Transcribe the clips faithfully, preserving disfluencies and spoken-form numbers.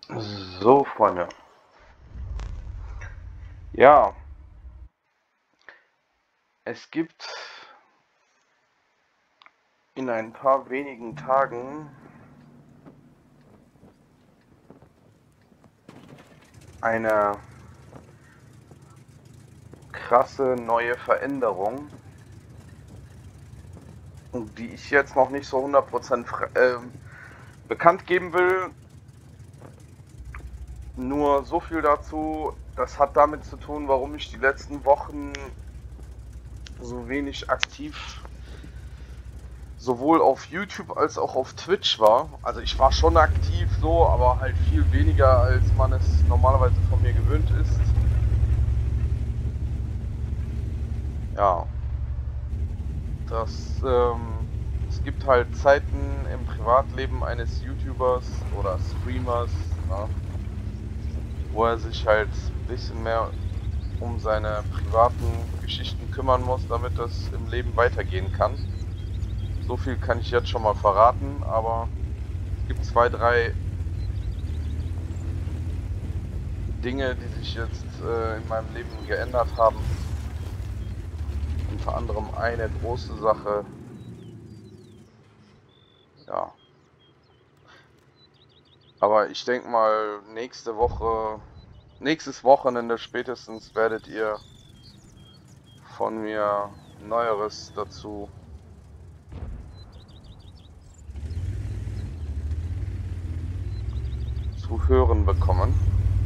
So, Freunde. Ja, es gibt in ein paar wenigen Tagen eine krasse neue Veränderung, die ich jetzt noch nicht so hundert Prozent äh, bekannt geben will. Nur so viel dazu, das hat damit zu tun, warum ich die letzten Wochen so wenig aktiv sowohl auf YouTube als auch auf Twitch war. Also ich war schon aktiv so, aber halt viel weniger, als man es normalerweise von mir gewöhnt ist. Ja, das, ähm, es gibt halt Zeiten im Privatleben eines YouTubers oder Streamers, na, wo er sich halt ein bisschen mehr um seine privaten Geschichten kümmern muss, damit das im Leben weitergehen kann. So viel kann ich jetzt schon mal verraten, aber es gibt zwei, drei Dinge, die sich jetzt äh, in meinem Leben geändert haben. Unter anderem eine große Sache. Ja. Aber ich denke mal, nächste Woche, nächstes Wochenende spätestens werdet ihr von mir Neueres dazu zu hören bekommen.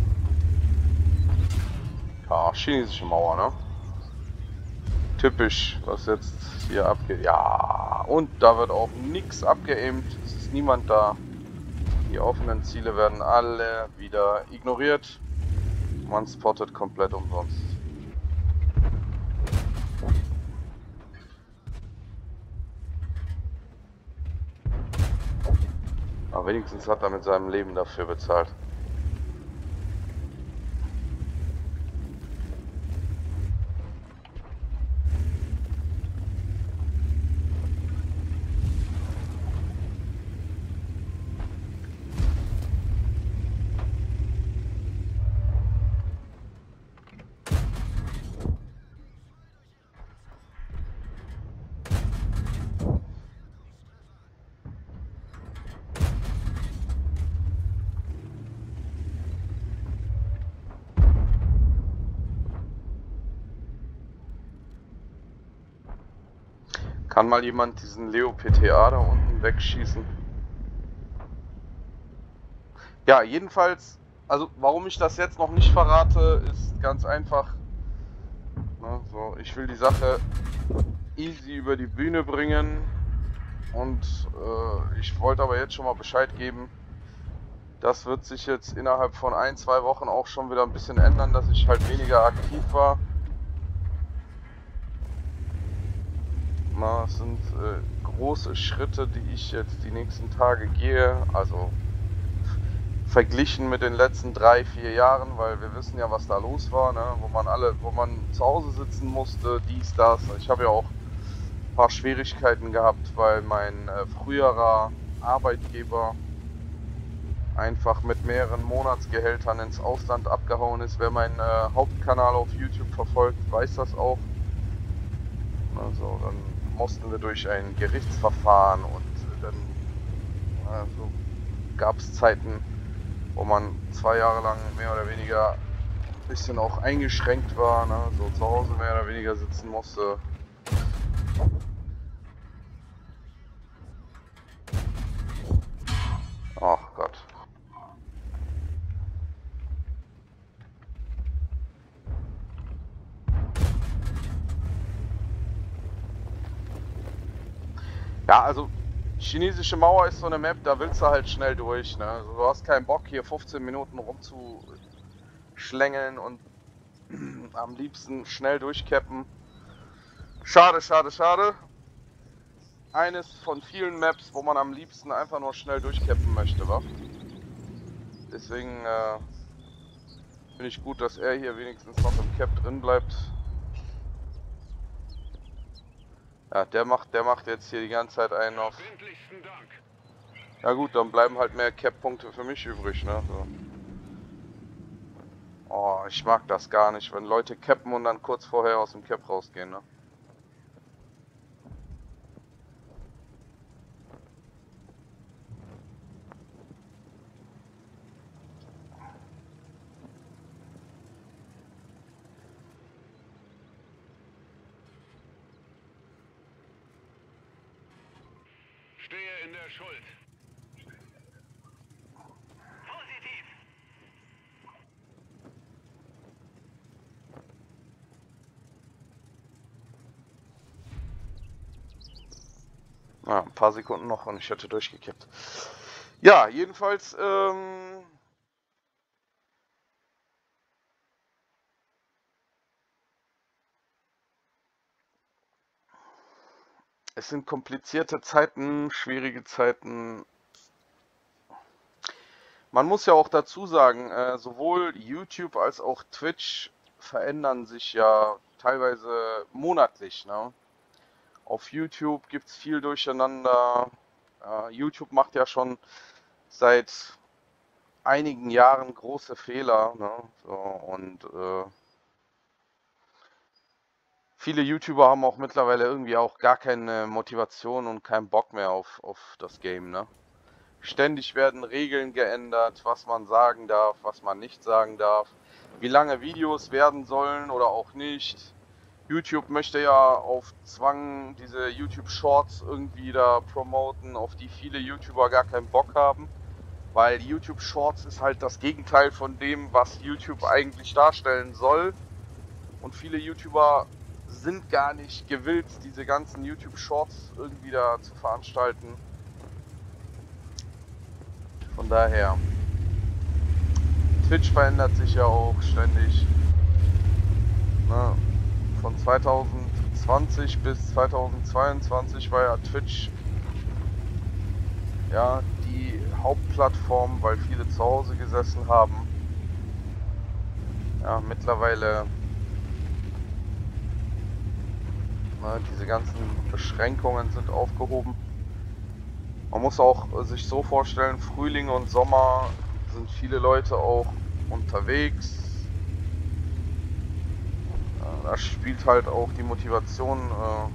Ja, chinesische Mauer, ne? Typisch, was jetzt hier abgeht. Ja, und da wird auch nichts abgeaimt. Es ist niemand da. Die offenen Ziele werden alle wieder ignoriert. Man spottet komplett umsonst. Aber wenigstens hat er mit seinem Leben dafür bezahlt. Kann mal jemand diesen Leo P T A da unten wegschießen? Ja, jedenfalls, also warum ich das jetzt noch nicht verrate, ist ganz einfach. Ne, so, ich will die Sache easy über die Bühne bringen und äh, ich wollte aber jetzt schon mal Bescheid geben. Das wird sich jetzt innerhalb von ein, zwei Wochen auch schon wieder ein bisschen ändern, dass ich halt weniger aktiv war. Na, es sind äh, große Schritte, die ich jetzt die nächsten Tage gehe, also verglichen mit den letzten drei, vier Jahren, weil wir wissen ja, was da los war, ne? wo man alle, wo man zu Hause sitzen musste, dies, das. Ich habe ja auch ein paar Schwierigkeiten gehabt, weil mein äh, früherer Arbeitgeber einfach mit mehreren Monatsgehältern ins Ausland abgehauen ist. Wer meinen äh, Hauptkanal auf YouTube verfolgt, weiß das auch. Also dann mussten wir durch ein Gerichtsverfahren und dann also, gab es Zeiten, wo man zwei Jahre lang mehr oder weniger ein bisschen auch eingeschränkt war, ne? So zu Hause mehr oder weniger sitzen musste. Ach Gott. Ja, also chinesische Mauer ist so eine Map, da willst du halt schnell durch, ne? Also, du hast keinen Bock hier fünfzehn Minuten rumzuschlängeln und am liebsten schnell durchcappen. Schade, schade, schade. Eines von vielen Maps, wo man am liebsten einfach nur schnell durchcappen möchte, wa? Deswegen äh, finde ich gut, dass er hier wenigstens noch im Cap drin bleibt. Ja, der macht, der macht jetzt hier die ganze Zeit einen auf. Ja gut, dann bleiben halt mehr Cap-Punkte für mich übrig, ne? So. Oh, ich mag das gar nicht, wenn Leute cappen und dann kurz vorher aus dem Cap rausgehen, ne? Stehe in der Schuld. Positiv. Ja, ein paar Sekunden noch und ich hätte durchgekippt. Ja, jedenfalls, ähm... es sind komplizierte Zeiten, schwierige Zeiten. Man muss ja auch dazu sagen, äh, sowohl YouTube als auch Twitch verändern sich ja teilweise monatlich, ne? Auf YouTube gibt es viel Durcheinander. Äh, YouTube macht ja schon seit einigen Jahren große Fehler, ne? So, und äh, viele YouTuber haben auch mittlerweile irgendwie auch gar keine Motivation und keinen Bock mehr auf, auf das Game, ne? Ständig werden Regeln geändert, was man sagen darf, was man nicht sagen darf, wie lange Videos werden sollen oder auch nicht. YouTube möchte ja auf Zwang diese YouTube Shorts irgendwie da promoten, auf die viele YouTuber gar keinen Bock haben, weil YouTube Shorts ist halt das Gegenteil von dem, was YouTube eigentlich darstellen soll. Und viele YouTuber sind gar nicht gewillt, diese ganzen YouTube Shorts irgendwie da zu veranstalten. Von daher, Twitch verändert sich ja auch ständig. Ne? Von zweitausendzwanzig bis zweitausendzweiundzwanzig war ja Twitch ja die Hauptplattform, weil viele zu Hause gesessen haben. Ja, mittlerweile ne, diese ganzen Beschränkungen sind aufgehoben. Man muss auch sich so vorstellen, Frühling und Sommer sind viele Leute auch unterwegs. Da spielt halt auch die Motivation. Äh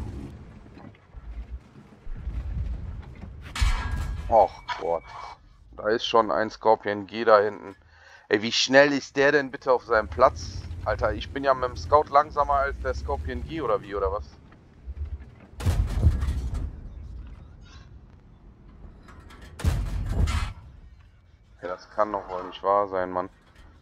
Och Gott, da ist schon ein Scorpion G da hinten. Ey, wie schnell ist der denn bitte auf seinem Platz? Alter, ich bin ja mit dem Scout langsamer als der Scorpion G oder wie, oder was? Ja, das kann doch wohl nicht wahr sein, Mann.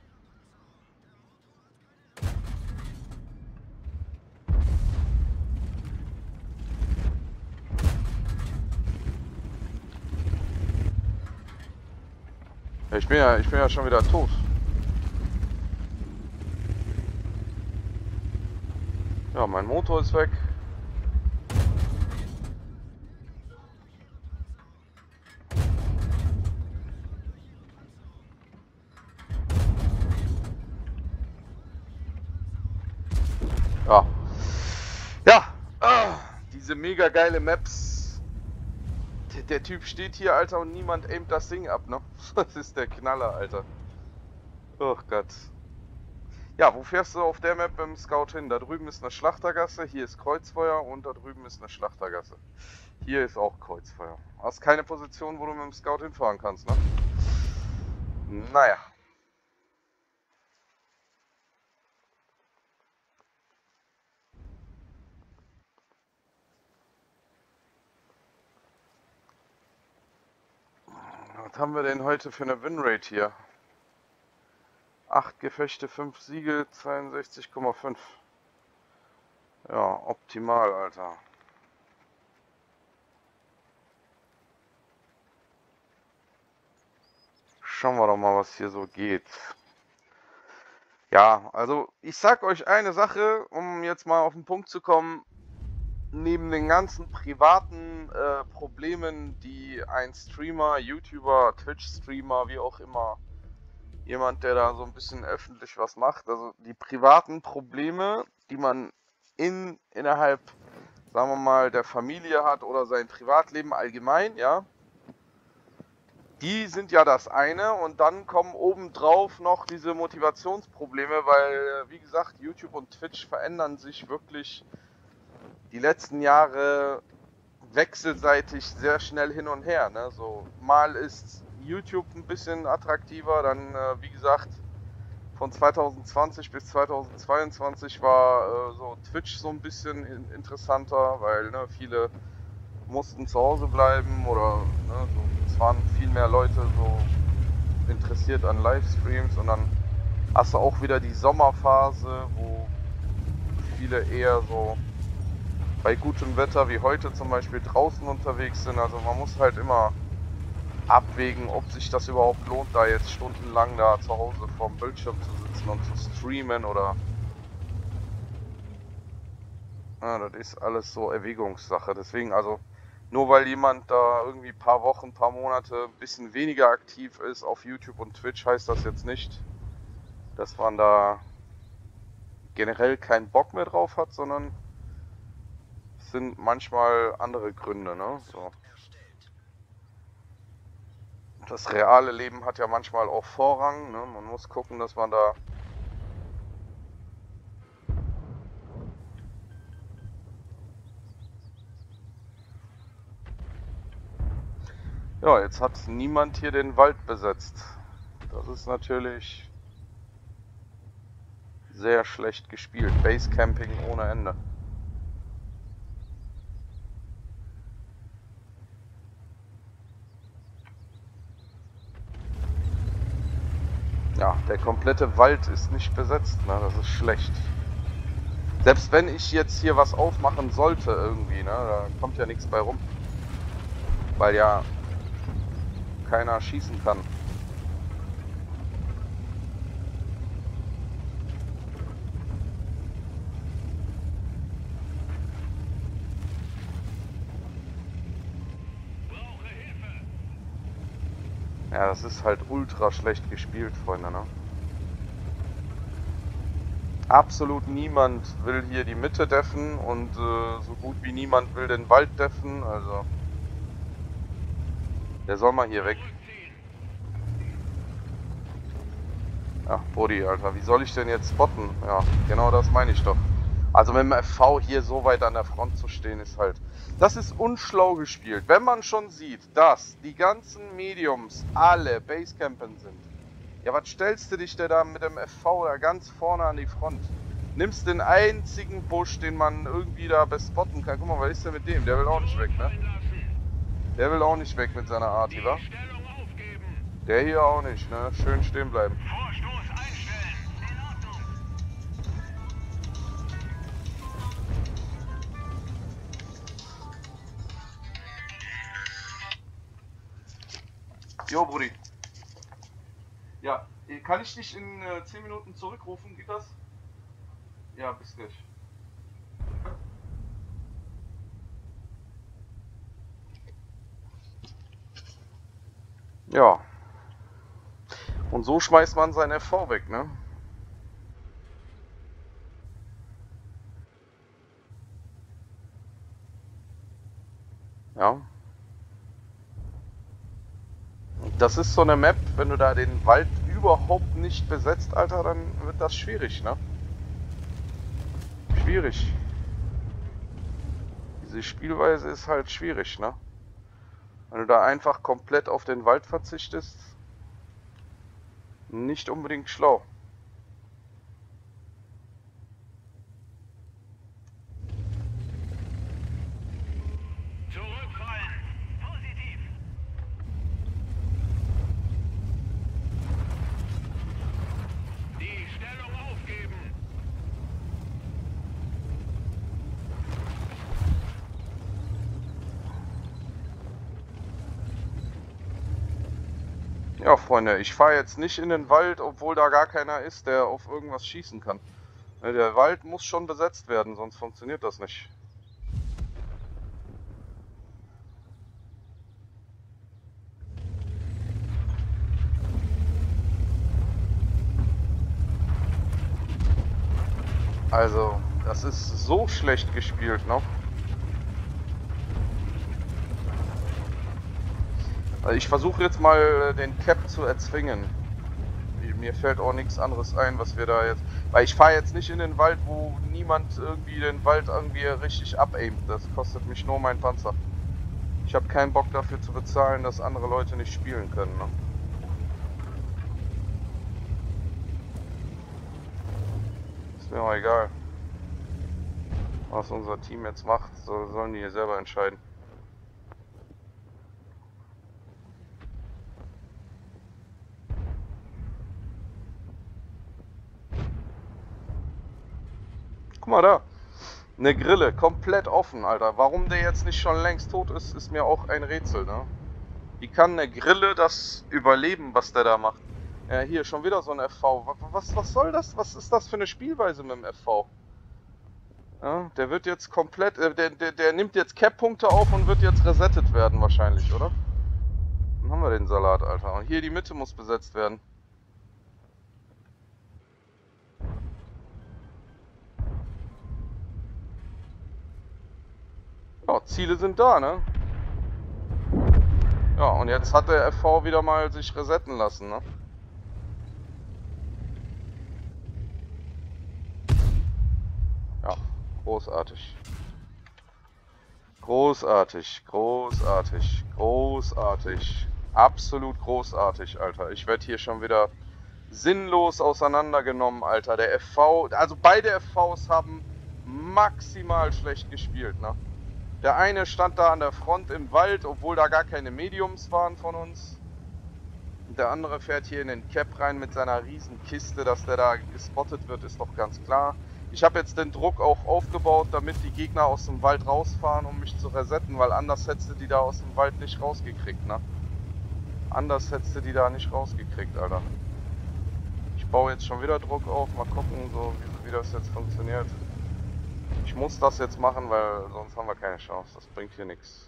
Ja, ich bin ja, ich bin ja schon wieder tot. Ja, mein Motor ist weg. Ja. Ja, ah, diese mega geile Maps. Der, der Typ steht hier, Alter, und niemand aimt das Ding ab, ne? Das ist der Knaller, Alter. Oh Gott. Ja, wo fährst du auf der Map beim Scout hin? Da drüben ist eine Schlachtergasse, hier ist Kreuzfeuer und da drüben ist eine Schlachtergasse. Hier ist auch Kreuzfeuer. Hast keine Position, wo du mit dem Scout hinfahren kannst, ne? Naja. Was haben wir denn heute für eine Winrate hier? acht Gefechte, fünf Siege, zweiundsechzig Komma fünf. Ja, optimal, Alter. Schauen wir doch mal, was hier so geht. Ja, also ich sag euch eine Sache, um jetzt mal auf den Punkt zu kommen. Neben den ganzen privaten äh, Problemen, die ein Streamer, YouTuber, Twitch-Streamer, wie auch immer, jemand, der da so ein bisschen öffentlich was macht, also die privaten Probleme, die man in innerhalb, sagen wir mal, der Familie hat oder sein Privatleben allgemein, ja, Die sind ja das eine und dann kommen obendrauf noch diese Motivationsprobleme, weil, wie gesagt, YouTube und Twitch verändern sich wirklich die letzten Jahre wechselseitig sehr schnell hin und her. Ne? So, mal ist YouTube ein bisschen attraktiver, dann, äh, wie gesagt, von zweitausendzwanzig bis zweitausendzweiundzwanzig war äh, so Twitch so ein bisschen in interessanter, weil ne, viele mussten zu Hause bleiben oder ne, so, es waren viel mehr Leute so interessiert an Livestreams und dann hast du auch wieder die Sommerphase, wo viele eher so bei gutem Wetter wie heute zum Beispiel draußen unterwegs sind. Also man muss halt immer abwägen, ob sich das überhaupt lohnt, da jetzt stundenlang da zu Hause vorm Bildschirm zu sitzen und zu streamen oder... Ja, das ist alles so Erwägungssache. Deswegen, also nur weil jemand da irgendwie ein paar Wochen, ein paar Monate ein bisschen weniger aktiv ist auf YouTube und Twitch, heißt das jetzt nicht, dass man da generell keinen Bock mehr drauf hat, sondern es sind manchmal andere Gründe, ne? So. Das reale Leben hat ja manchmal auch Vorrang, ne? Man muss gucken, dass man da ja, jetzt hat niemand hier den Wald besetzt. Das ist natürlich sehr schlecht gespielt. Basecamping ohne Ende. Ja, der komplette Wald ist nicht besetzt, ne? Das ist schlecht. Selbst wenn ich jetzt hier was aufmachen sollte irgendwie, ne? Da kommt ja nichts bei rum. Weil ja keiner schießen kann. Ja, das ist halt ultra schlecht gespielt, Freunde, ne? Absolut niemand will hier die Mitte deffen und äh, so gut wie niemand will den Wald deffen, also... Der soll mal hier weg. Ach, Brody, Alter, wie soll ich denn jetzt spotten? Ja, genau das meine ich doch. Also mit dem F V hier so weit an der Front zu stehen, ist halt... Das ist unschlau gespielt. Wenn man schon sieht, dass die ganzen Mediums alle Basecampen sind. Ja, was stellst du dich denn da mit dem F V da ganz vorne an die Front? Nimmst den einzigen Busch, den man irgendwie da bespotten kann. Guck mal, was ist denn mit dem? Der will auch nicht weg, ne? Der will auch nicht weg mit seiner Arti, wa? Der hier auch nicht, ne? Schön stehen bleiben. Vorstoß einstellen. In Ordnung. Jo, Brudi. Ja, kann ich dich in äh, zehn Minuten zurückrufen? Geht das? Ja, bis gleich. Ja. Und so schmeißt man sein F V weg, ne? Ja. Das ist so eine Map, wenn du da den Wald überhaupt nicht besetzt, Alter, dann wird das schwierig, ne? Schwierig. Diese Spielweise ist halt schwierig, ne? Wenn du da einfach komplett auf den Wald verzichtest, nicht unbedingt schlau. Zurückfallen. Positiv. Die Stellung aufgeben. Ja, Freunde, ich fahre jetzt nicht in den Wald, obwohl da gar keiner ist, der auf irgendwas schießen kann. Der Wald muss schon besetzt werden, sonst funktioniert das nicht. Also, das ist so schlecht gespielt, ne? Also ich versuche jetzt mal den Cap zu erzwingen. Mir fällt auch nichts anderes ein, was wir da jetzt... Weil ich fahre jetzt nicht in den Wald, wo niemand irgendwie den Wald irgendwie richtig abaimt. Das kostet mich nur mein Panzer. Ich habe keinen Bock dafür zu bezahlen, dass andere Leute nicht spielen können. Ne? Ist mir auch egal, was unser Team jetzt macht. So, sollen die hier selber entscheiden. Guck mal da. Eine Grille, komplett offen, Alter. Warum der jetzt nicht schon längst tot ist, ist mir auch ein Rätsel, ne? Wie kann eine Grille das überleben, was der da macht? Ja, hier schon wieder so ein F V. Was, was soll das? Was ist das für eine Spielweise mit dem F V? Ja, der wird jetzt komplett, äh, der, der, der nimmt jetzt Cap-Punkte auf und wird jetzt resettet werden wahrscheinlich, oder? Dann haben wir den Salat, Alter. Und hier die Mitte muss besetzt werden. Ja, Ziele sind da, ne? Ja, und jetzt hat der F V wieder mal sich resetten lassen, ne? Ja, großartig. Großartig, großartig, großartig. Absolut großartig, Alter. Ich werde hier schon wieder sinnlos auseinandergenommen, Alter. Der F V, also beide F Vs haben maximal schlecht gespielt, ne? Der eine stand da an der Front im Wald, obwohl da gar keine Mediums waren von uns. Der andere fährt hier in den Cap rein mit seiner riesen Kiste, dass der da gespottet wird, ist doch ganz klar. Ich habe jetzt den Druck auch aufgebaut, damit die Gegner aus dem Wald rausfahren, um mich zu resetten, weil anders hättest du die da aus dem Wald nicht rausgekriegt, ne? Anders hättest du die da nicht rausgekriegt, Alter. Ich baue jetzt schon wieder Druck auf, mal gucken, so wie, wie das jetzt funktioniert. Ich muss das jetzt machen, weil sonst haben wir keine Chance, das bringt hier nichts.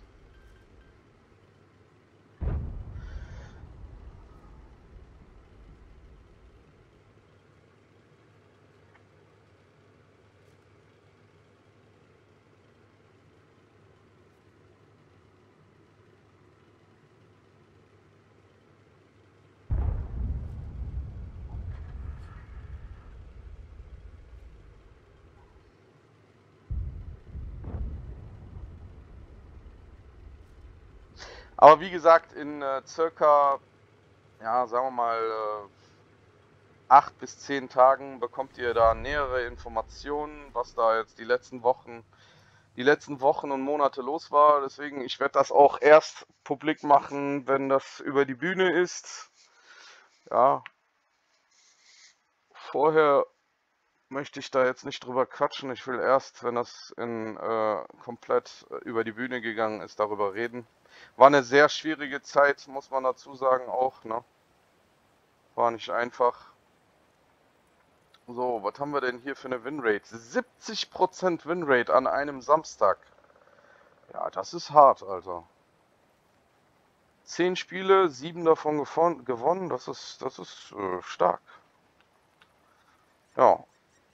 Aber wie gesagt, in äh, circa, ja, sagen wir mal, äh, acht bis zehn Tagen bekommt ihr da nähere Informationen, was da jetzt die letzten Wochen, die letzten Wochen und Monate los war. Deswegen, ich werde das auch erst publik machen, wenn das über die Bühne ist. Ja, vorher möchte ich da jetzt nicht drüber quatschen. Ich will erst, wenn das in, äh, komplett über die Bühne gegangen ist, darüber reden. War eine sehr schwierige Zeit, muss man dazu sagen auch, ne? War nicht einfach. So, was haben wir denn hier für eine Winrate? siebzig Prozent Winrate an einem Samstag. Ja, das ist hart, Alter. zehn Spiele, sieben davon gewonnen, das ist, das ist äh, stark. Ja.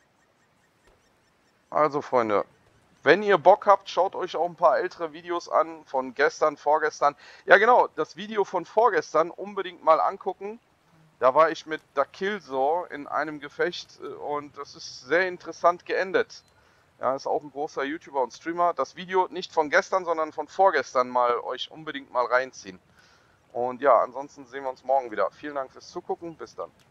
Also, Freunde, wenn ihr Bock habt, schaut euch auch ein paar ältere Videos an von gestern, vorgestern. Ja genau, das Video von vorgestern unbedingt mal angucken. Da war ich mit der Killsaw in einem Gefecht und das ist sehr interessant geendet. Ja, ist auch ein großer YouTuber und Streamer. Das Video nicht von gestern, sondern von vorgestern mal euch unbedingt mal reinziehen. Und ja, ansonsten sehen wir uns morgen wieder. Vielen Dank fürs Zugucken. Bis dann.